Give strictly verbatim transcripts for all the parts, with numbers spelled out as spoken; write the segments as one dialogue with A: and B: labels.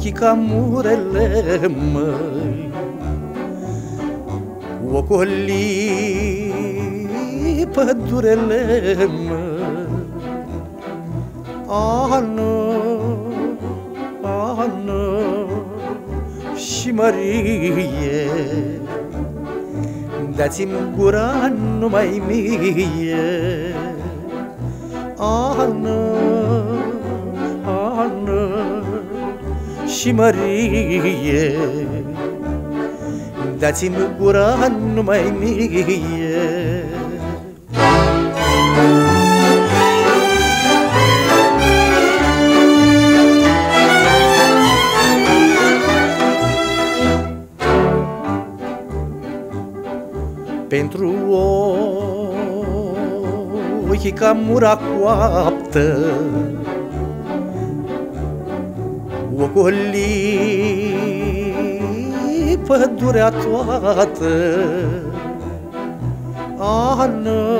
A: ochii ca murele, măi, ocoli pădurele, măi. Ană, Ană și Marie, dați-mi gura numai mie. Ană, Ană și Marie, dați-mi gura numai mie. Pentru ochii ca mura coaptă, ocoli pădurea toată. Ană,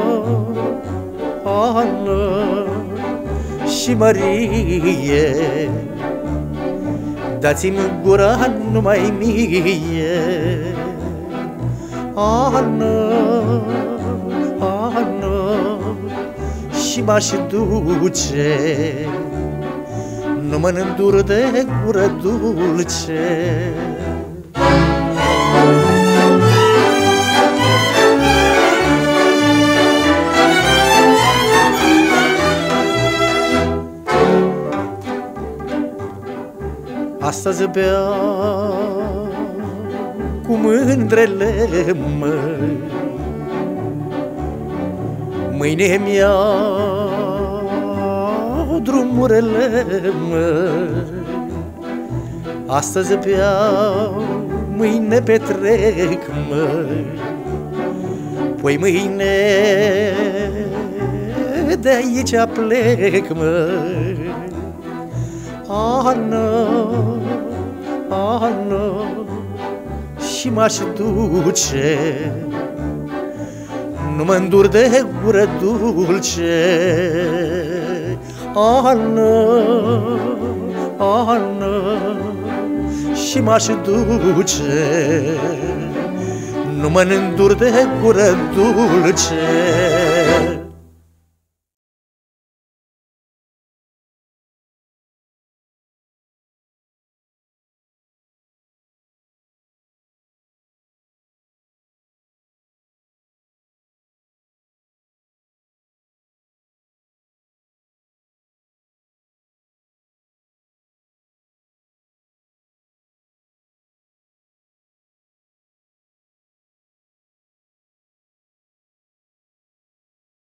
A: Ană și Marie, dați-mi gura numai mie. Ană, Ană și m-aș duce, nu mă îndur de gură dulce. Astăzi beau cu mândrele, măi, mâine mi-iau drumurile, măi. Astăzi beau, mâine petrec, măi, păi mâine de aici plec, măi. Ană, Ană și m-aș duce, nu mă îndur de gură dulce. Ană, Ană și m-aș duce, nu mă îndur de gură dulce.